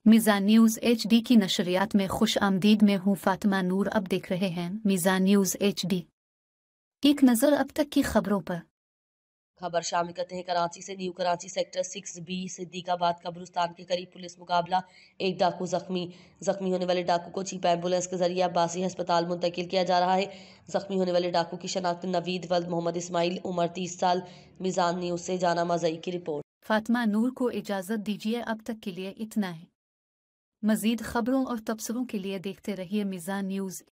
मीज़ान news HD की नशरियात में खुश आमदीद में हूँ फातिमा नूर। अब देख रहे हैं मीज़ान न्यूज़ HD। एक नज़र अब तक की खबरों पर। खबर शामिल करते हैं कराची से। न्यू कराची सेक्टर 6B सिद्दीकाबाद कब्रिस्तान के करीब पुलिस मुकाबला, एक डाकू जख्मी होने वाले डाकू को चीप एम्बुलेंस के जरिए अब्बासी अस्पताल मुंतकिल किया जा रहा है। जख्मी होने वाले डाकू की शनाख्त नवीद वल्द मोहम्मद इस्माइल, उम्र 30 साल। मीज़ान न्यूज़ से जाना मजई की रिपोर्ट। फातिमा नूर को इजाज़त दीजिए, अब तक के लिए इतना है। मज़ीद खबरों और तबसरों के लिए देखते रहिए मीज़ान न्यूज़।